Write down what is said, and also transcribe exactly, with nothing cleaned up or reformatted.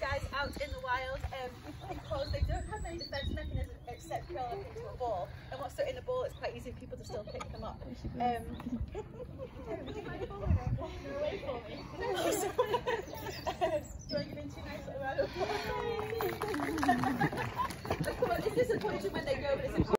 guys out in the wild um, because they don't have many defence mechanisms except curl up into a ball. And once they're in a ball, it's quite easy for people to still pick them up. Um, would you mind following them? They're away for me. Do you want to give in two nice little round of applause? Of course, it's disappointing when they go, but it's